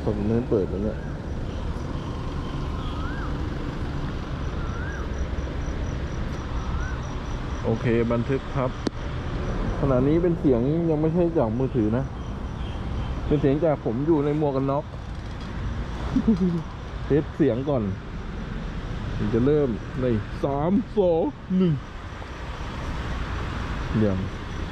ศัพท์เน้นเปิดแล้วเนี่ยโอเคบันทึกครับขณะนี้เป็นเสียงยังไม่ใช่จากมือถือนะเป็นเสียงจากผมอยู่ในหมวกกันน็อกเทสเสียงก่อนถึงจะเริ่มใน3 2 1เดี๋ยว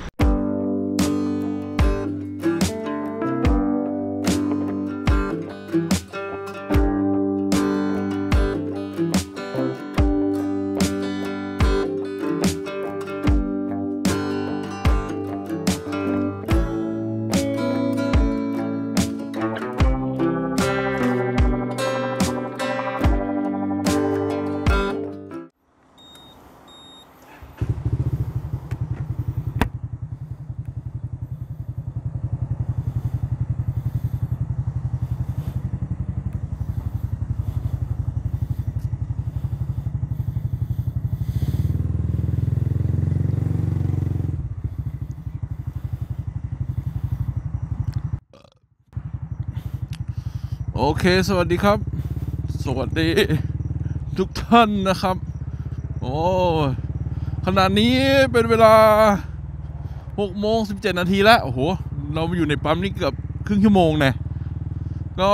โอเคสวัสดีครับสวัสดีทุกท่านนะครับโอ้ขณะนี้เป็นเวลา6:17 นาทีแล้วโอ้โหเราอยู่ในปั๊มนี่เกือบครึ่งชั่วโมงเนี่ยก็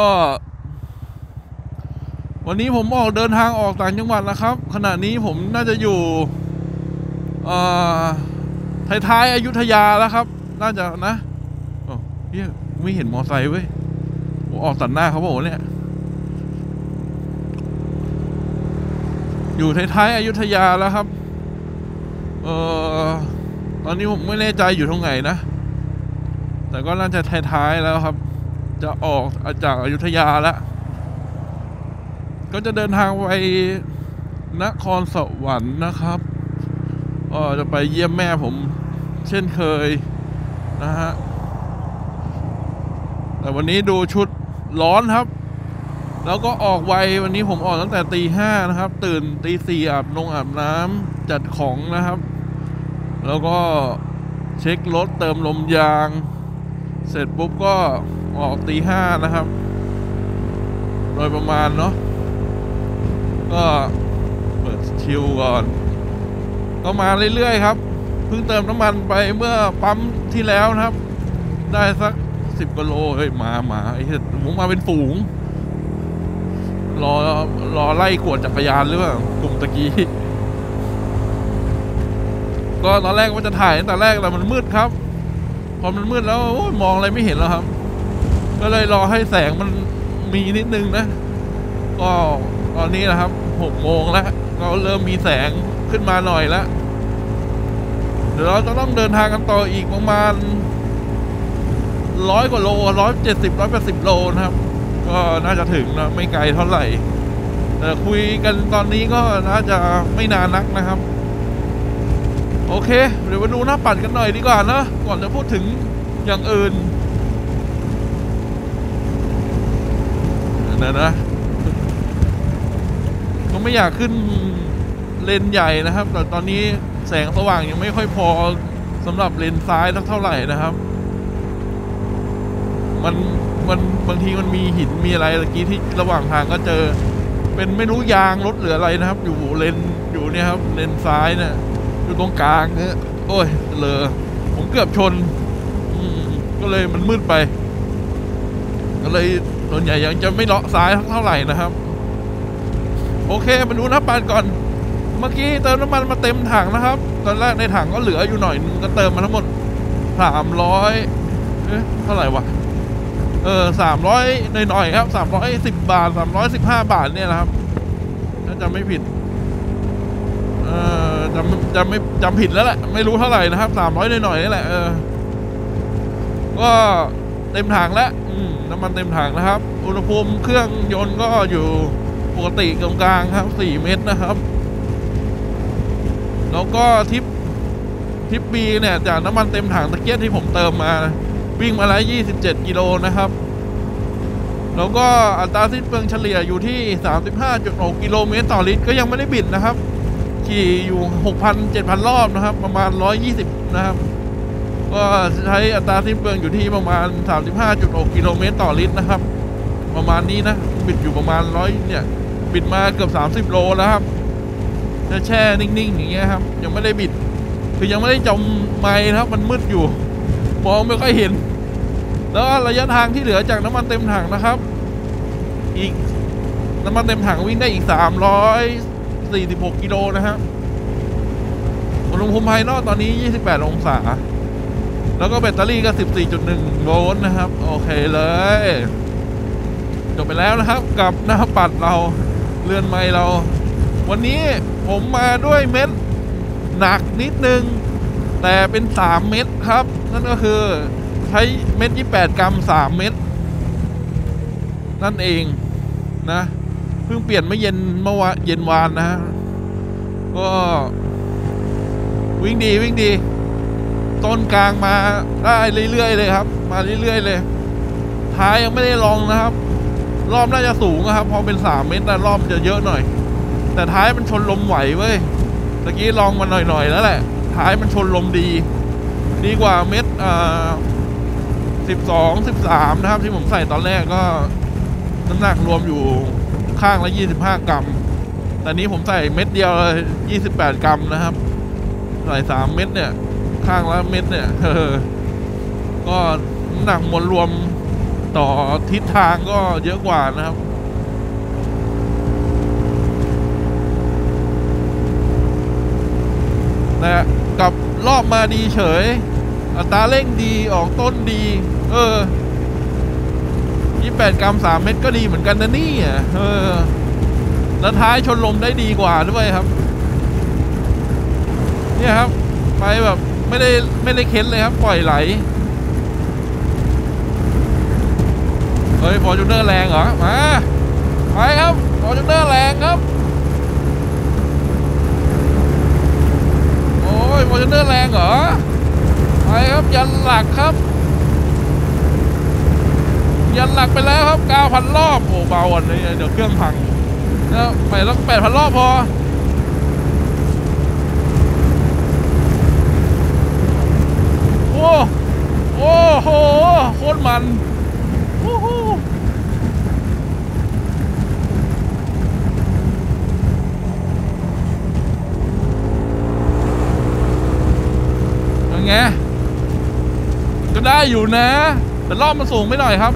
วันนี้ผมเดินทางออกต่างจังหวัดแล้วครับขณะนี้ผมน่าจะอยู่ท้ายอยุธยาแล้วครับน่าจะนะโอ้เฮ้ยไม่เห็นมอไซค์เว้ยออกตัดหน้าเขาบอกเนี่ยอยู่ท้ายอยุธยาแล้วครับตอนนี้ผมไม่แน่ใจอยู่ตรงไหนนะแต่ก็น่าจะท้ายแล้วครับจะออกจากอยุธยาแล้วก็จะเดินทางไปนครสวรรค์นะครับจะไปเยี่ยมแม่ผมเช่นเคยนะฮะแต่วันนี้ดูชุดร้อนครับแล้วก็ออกไววันนี้ผมออกตั้งแต่ตี 5นะครับตื่นตี 4อาบน้ำจัดของนะครับแล้วก็เช็ครถเติมลมยางเสร็จปุ๊บก็ออกตี 5นะครับโดยประมาณเนาะก็เปิดชิลก่อนก็มาเรื่อยๆครับเพิ่งเติมน้ำมันไปเมื่อปั๊มที่แล้วนะครับได้สัก10 กว่าโลเฮ้ยมาไอ้เหี้ยผมมาเป็นฝูงรอไล่กวดจักรยานหรือเปล่ากลุ่มตะกี้ก็ตอนแรกว่าจะถ่ายตั้งแต่แรกแต่มันมืดครับพอมันมืดแล้วมองอะไรไม่เห็นแล้วครับก็เลยรอให้แสงมันมีนิดนึงนะก็ตอนนี้นะครับ6 โมงแล้วก็เริ่มมีแสงขึ้นมาหน่อยแล้วเดี๋ยวเราจะต้องเดินทางกันต่ออีกประมาณ100 กว่าโล170-180 โลนะครับก็น่าจะถึงนะไม่ไกลเท่าไหร่แต่คุยกันตอนนี้ก็น่าจะไม่นานนักนะครับโอเคเดี๋ยวมาดูหน้าปัดกันหน่อยดีกว่านะก่อนจะพูดถึงอย่างอื่นนะก็ไม่อยากขึ้นเลนใหญ่นะครับแต่ตอนนี้แสงสว่างยังไม่ค่อยพอสำหรับเลนซ้ายเท่าไหร่นะครับมันบางทีมันมีหินมีอะไรตะกี้ที่ระหว่างทางก็เจอเป็นไม่รู้ยางรถหรืออะไรนะครับอยู่เลนอยู่เนี่ยครับเลนซ้ายเนี่ยอยู่ตรงกลางเนี่ยโอ้ยเลยผมเกือบชนก็เลยมันมืดไปก็เลยส่วนใหญ่ยังจะไม่เลาะซ้ายเท่าไหร่นะครับโอเคมาดูน้ำมันก่อนเมื่อกี้เติมน้ำมันมาเต็มถังนะครับตอนแรกในถังก็เหลืออยู่หน่อยนึงก็เติมมาทั้งหมด300เท่าไหร่วะ300หน่อยๆครับ310 บาท315 บาทเนี่ยนะครับถ้าจำไม่ผิดจำผิดแล้วแหละไม่รู้เท่าไหร่นะครับ300หน่อยๆนี่แหละก็เต็มถังแล้วน้ำมันเต็มถังนะครับอุณหภูมิเครื่องยนต์ก็อยู่ปกติกลางๆครับ4 เมตรนะครับแล้วก็ทิปบีเนี่ยจากน้ำมันเต็มถังตะเกียบที่ผมเติมมาวิ่งมาแล้ว27 กิโลนะครับแล้วก็อัตราสิ้นเปลืองเฉลี่ยอยู่ที่ 35.6 กิโลเมตรต่อลิตรก็ยังไม่ได้บิดนะครับขี่อยู่ 6,000-7,000 รอบนะครับประมาณ120นะครับก็ใช้อัตราสิ้นเปลืองอยู่ที่ประมาณ 35.6 กิโลเมตรต่อลิตรนะครับประมาณนี้นะบิดอยู่ประมาณ100เนี่ยบิดมาเกือบ30 โลแล้วครับจะแช่นิ่งๆอย่างเงี้ยครับยังไม่ได้บิดคือยังไม่ได้จมไม้นะครับมันมืดอยู่มองไม่ค่อยเห็นแล้วระยะทางที่เหลือจากน้ำมันเต็มถังนะครับอีกน้ำมันเต็มถังวิ่งได้อีก346 กิโลนะครับอุณหภูมิภายนอกตอนนี้28 องศาแล้วก็แบตเตอรี่ก็ 14.1 โวลต์นะครับโอเคเลยจบไปแล้วนะครับกับหน้าปัดเราเรือนไม้เราวันนี้ผมมาด้วยเม็ดหนักนิดนึงแต่เป็น3 เม็ดครับนั่นก็คือใช้เม็ด28 กรัม3 เม็ดนั่นเองนะเพิ่งเปลี่ยนเมื่อเย็นวานนะฮะก็วิ่งดีต้นกลางมาได้เรื่อยๆเลยครับมาเรื่อยๆเลยท้ายยังไม่ได้ลองนะครับรอบน่าจะสูงนะครับพอเป็น3 เม็ดนะรอบจะเยอะหน่อยแต่ท้ายมันชนลมไหวเว้ยตะกี้ลองมาหน่อยแล้วแหละท้ายมันชนลมดีกว่าเม็ด12 13นะครับที่ผมใส่ตอนแรกก็น้ำหนักรวมอยู่ข้างละ25 กรัมแต่นี้ผมใส่เม็ดเดียวเลย28 กรัมนะครับใส่3 เม็ดเนี่ยข้างละเม็ดเนี่ยก็น้ำหนักมวลรวมต่อทิศทางก็เยอะกว่านะครับแต่กับรอบมาดีเฉยอัตราเร่งดีออกต้นดี28 กรัม3 เม็ดก็ดีเหมือนกันนะนี่แล้วท้ายชนลมได้ดีกว่าด้วยครับเนี่ยครับไปแบบไม่ได้เค้นเลยครับปล่อยไหลเฮ้ยฟอร์จูเนอร์แรงเหรอมาไปครับฟอร์จูเนอร์แรงครับโอ้ยฟอร์จูเนอร์แรงเหรอไปครับยันหลักครับยันหลักไปแล้วครับ 9,000 รอบโอ้เบาอ่ะเดี๋ยวเครื่องพังแล้วไปแล้ว 8,000 รอบพอโอ้โหโคตรมันโอ้โหยังไงก็ได้อยู่นะแต่รอบมันสูงไม่หน่อยครับ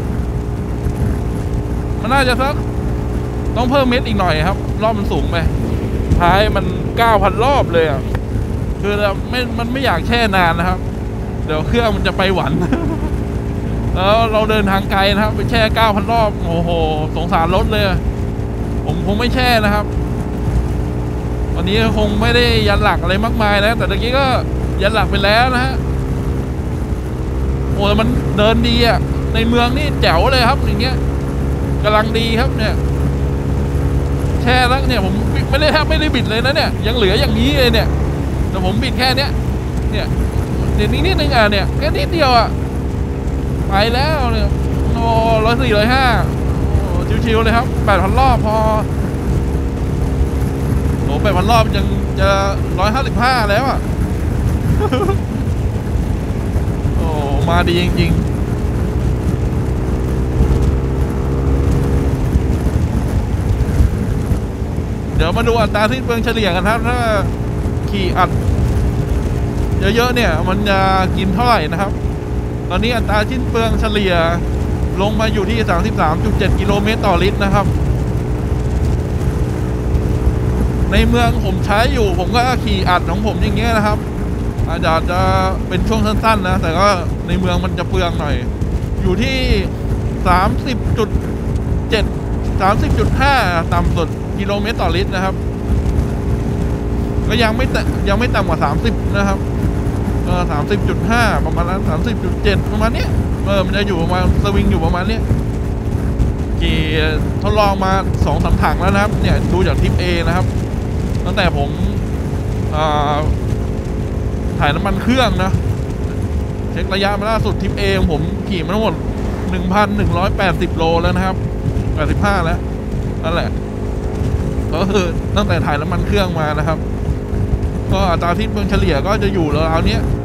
มันน่าจะสักต้องเพิ่มเม็ดอีกหน่อยครับรอบมันสูงไปท้ายมัน 9,000 รอบเลยอ่ะคือมันไม่อยากแช่นานนะครับเดี๋ยวเครื่องมันจะไปหวันแล้วเราเดินทางไกลนะครับไปแช่ 9,000 รอบโอ้โหสงสารรถเลยผมคงไม่แช่นะครับวันนี้คงไม่ได้ยันหลักอะไรมากมายนะแต่ตะกี้ก็ยันหลักไปแล้วนะฮะโอ้มันเดินดีอ่ะในเมืองนี่แจ๋วเลยครับอย่างเงี้ยกำลังดีครับเนี่ยแช่แล้วเนี่ยผมไม่ได้บิดเลยนะเนี่ยยังเหลืออย่างนี้เลยเนี่ยแต่ผมบิดแค่เนี้ยเนี่ยนิดนึงเนี่ยแค่นิดเดียวอ่ะไปแล้วเนี่ยโอ้104 105ชิวๆเลยครับ 8,000 รอบพอโอ้ 8,000 รอบยังจะ155แล้วอ่ะ โอ้มาดีจริงๆเดี๋ยวมาดูอัตราสิ้นเปลืองเฉลี่ยกันครับถ้าขี่อัดเยอะๆเนี่ยมันจะกินเท่าไหร่นะครับตอนนี้อัตราสิ้นเปลืองเฉลี่ยลงมาอยู่ที่ 33.7 กิโลเมตรต่อลิตรนะครับในเมืองผมใช้อยู่ผมก็ขี่อัดของผมอย่างเงี้ยนะครับอาจจะเป็นช่วงสั้นๆนะแต่ก็ในเมืองมันจะเปลืองหน่อยอยู่ที่ 30.7 30.5 ต่ำสุดกิโลเมตรต่อลิตรนะครับก็ยังไม่ต่ำกว่า30นะครับ30.5 ประมาณนั้น30.7 ประมาณนี้มันจะอยู่ประมาณสวิงอยู่ประมาณนี้ขี่ทดลองมา 2-3 ถังแล้วนะครับเนี่ยดูจากทิป A นะครับตั้งแต่ผมถ่ายน้ำมันเครื่องนะเช็คระยะมาล่าสุดทิป A ของผมขี่มาทั้งหมด 1,180 โลแล้วนะครับ85แล้วนั่นแหละก็คือตั้งแต่ถ่ายน้ำมันเครื่องมานะครับก็อัตราสิ้นเปลืองเฉลี่ยก็จะอยู่ราวๆนี้